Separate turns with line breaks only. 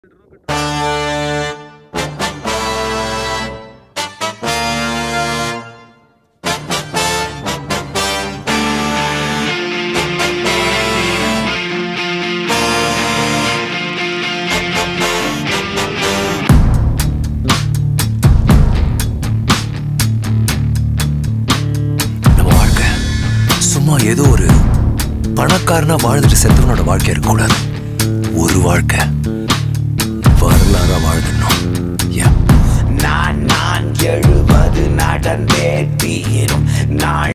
சும்மா ஏதோ ஒரு பணக்காரனா வாழ்ந்துட்டு செத்தவனோட வாழ்க்கை இருக்கக்கூடாது. ஒரு வாழ்க்கை வரலாறா வாழ்ந்துடணும்.
நான் எழுவது நடந்தே தீரும் நாள்.